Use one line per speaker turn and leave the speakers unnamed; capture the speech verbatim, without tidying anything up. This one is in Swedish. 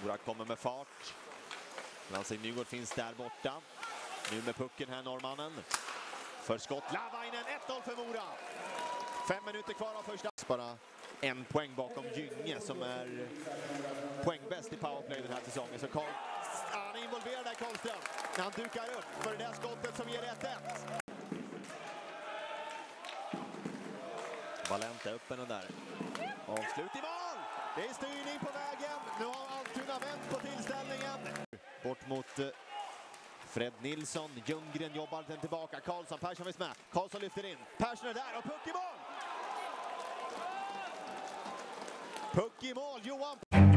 Mora kommer med fart. Lansing Nygård finns där borta. Nu med pucken här, norrmannen. För skott, Lavainen, ett noll för Mora. Fem minuter kvar av första. Bara en poäng bakom Gynge som är poängbäst i powerplay den här säsongen. Så Karl, han är involverad där, Karlström, när han dukar upp för det där skottet som ger ett ett. Valenta öppen och där. Avslut i mål! Det är styrning på vägen. Nu har Almtuna vänt på tillställningen. Bort mot uh, Fred Nilsson. Ljunggren jobbar den tillbaka. Karlsson, Persson finns med. Karlsson lyfter in. Persson är där och puck i mål! Puck i mål, Johan!